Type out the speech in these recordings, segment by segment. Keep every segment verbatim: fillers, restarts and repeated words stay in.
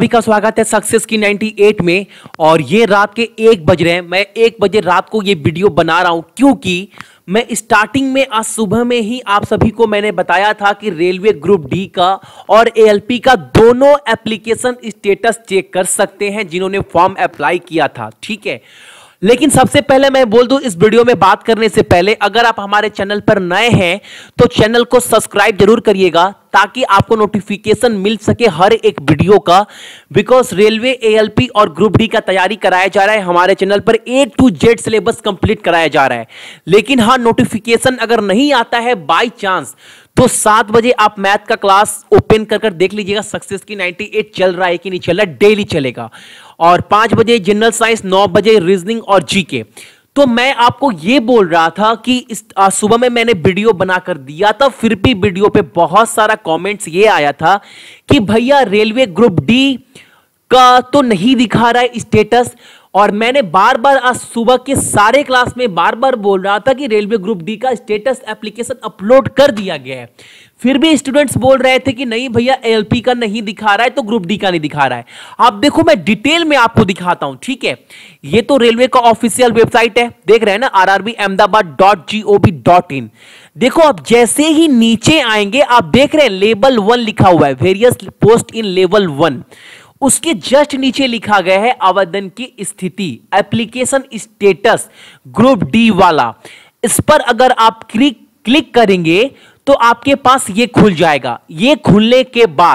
सभी का स्वागत है सक्सेस की अट्ठानवे में। और ये रात के एक बज रहे हैं। मैं एक बजे रात को ये वीडियो बना रहा हूं क्योंकि मैं स्टार्टिंग में आज सुबह में ही आप सभी को मैंने बताया था कि रेलवे ग्रुप डी का और एएलपी का दोनों एप्लीकेशन स्टेटस चेक कर सकते हैं जिन्होंने फॉर्म अप्लाई किया था। ठीक है, लेकिन सबसे पहले मैं बोल दूं, इस वीडियो में बात करने से पहले अगर आप हमारे चैनल पर नए हैं तो चैनल को सब्सक्राइब जरूर करिएगा ताकि आपको नोटिफिकेशन मिल सके हर एक वीडियो का। बिकॉज रेलवे एएलपी और ग्रुप डी का तैयारी कराया जा रहा है हमारे चैनल पर, A to Z syllabus complete कराया जा रहा है। लेकिन हाँ, नोटिफिकेशन अगर नहीं आता है बाय चांस तो सात बजे आप मैथ का क्लास ओपन कर कर देख लीजिएगा सक्सेस की अट्ठानवे चल रहा है कि नहीं चल रहा है, डेली चलेगा। और पांच बजे जनरल साइंस, नौ बजे रीजनिंग और जीके। तो मैं आपको यह बोल रहा था कि इस आज सुबह में मैंने वीडियो बनाकर दिया था, फिर भी वीडियो पे बहुत सारा कमेंट्स ये आया था कि भैया रेलवे ग्रुप डी का तो नहीं दिखा रहा है स्टेटस। और मैंने बार बार आज सुबह के सारे क्लास में बार बार बोल रहा था कि रेलवे ग्रुप डी का स्टेटस एप्लीकेशन अपलोड कर दिया गया है, फिर भी स्टूडेंट्स बोल रहे थे कि नहीं भैया एएलपी का नहीं दिखा रहा है तो ग्रुप डी का नहीं दिखा रहा है। आप देखो, मैं डिटेल में आपको दिखाता हूं। ठीक है, ये तो रेलवे का ऑफिशियल वेबसाइट है, देख रहे हैं ना, R R B Ahmedabad dot G O V dot in. देखो, आप जैसे ही नीचे आएंगे आप देख रहे हैं लेवल वन लिखा हुआ है, various post in level one. उसके जस्ट नीचे लिखा गया है आवेदन की स्थिति, एप्लीकेशन स्टेटस ग्रुप डी वाला। इस पर अगर आप क्लिक क्लिक करेंगे तो आपके पास ये खुल जाएगा। ये खुलने के बाद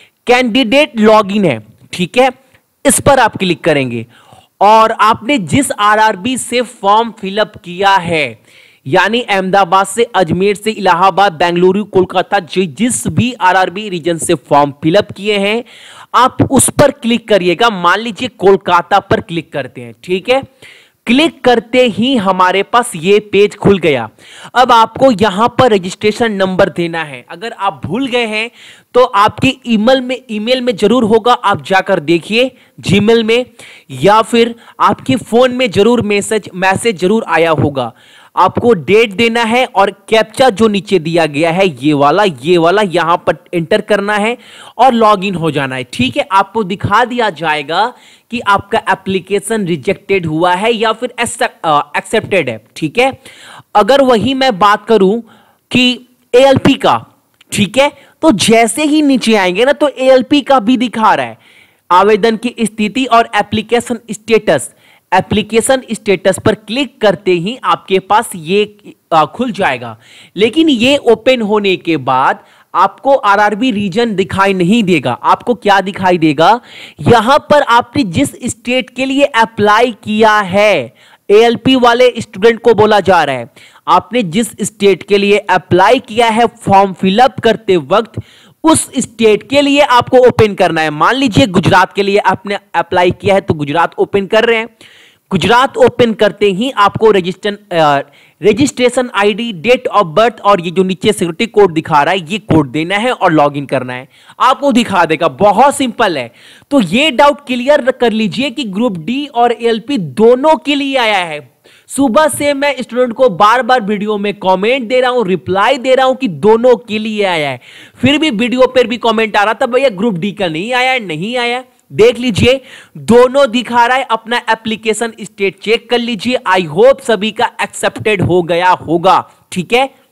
कैंडिडेट लॉगिन है, ठीक है, इस पर आप क्लिक करेंगे और आपने जिस आरआरबी से फॉर्म फिलअप किया है, यानी अहमदाबाद से, अजमेर से, इलाहाबाद, बेंगलुरु, कोलकाता, जिस भी आरआरबी रीजन से फॉर्म फिलअप किए हैं आप उस पर क्लिक करिएगा। मान लीजिए कोलकाता पर क्लिक करते हैं, ठीक है। क्लिक करते ही हमारे पास ये पेज खुल गया। अब आपको यहां पर रजिस्ट्रेशन नंबर देना है। अगर आप भूल गए हैं तो आपके ईमेल में ईमेल में जरूर होगा, आप जाकर देखिए जीमेल में, या फिर आपके फोन में जरूर मैसेज मैसेज जरूर आया होगा। आपको डेट देना है और कैप्चा जो नीचे दिया गया है ये वाला ये वाला यहां पर एंटर करना है और लॉगिन हो जाना है। ठीक है, आपको दिखा दिया जाएगा कि आपका एप्लीकेशन रिजेक्टेड हुआ है या फिर एक्सेप्टेड है। ठीक है, अगर वही मैं बात करूं कि एएलपी का, ठीक है, तो जैसे ही नीचे आएंगे ना तो एएलपी का भी दिखा रहा है आवेदन की स्थिति और एप्लीकेशन स्टेटस। एप्लीकेशन स्टेटस पर क्लिक करते ही आपके पास ये आ, खुल जाएगा। लेकिन ये ओपन होने के बाद आपको आरआरबी रीजन दिखाई नहीं देगा। आपको क्या दिखाई देगा, यहां पर आपने जिस स्टेट के लिए अप्लाई किया है, एएलपी वाले स्टूडेंट को बोला जा रहा है, आपने जिस स्टेट के लिए अप्लाई किया है फॉर्म फिलअप करते वक्त उस स्टेट के लिए आपको ओपन करना है। मान लीजिए गुजरात के लिए आपने अप्लाई किया है तो गुजरात ओपन कर रहे हैं। गुजरात ओपन करते ही आपको registration registration ID, date of birth और ये जो नीचे सिक्योरिटी कोड दिखा रहा है ये कोड देना है और लॉगिन करना है। आपको दिखा देगा, बहुत सिंपल है। तो ये डाउट क्लियर कर लीजिए कि ग्रुप डी और एएलपी दोनों के लिए आया है। सुबह से मैं स्टूडेंट को बार बार वीडियो में कमेंट दे रहा हूं, रिप्लाई दे रहा हूं कि दोनों के लिए आया है, फिर भी वीडियो पर भी कमेंट आ रहा था भैया ग्रुप डी का नहीं आया है, नहीं आया। देख लीजिए दोनों दिखा रहा है। अपना एप्लीकेशन स्टेट चेक कर लीजिए। आई होप सभी का एक्सेप्टेड हो गया होगा। ठीक है।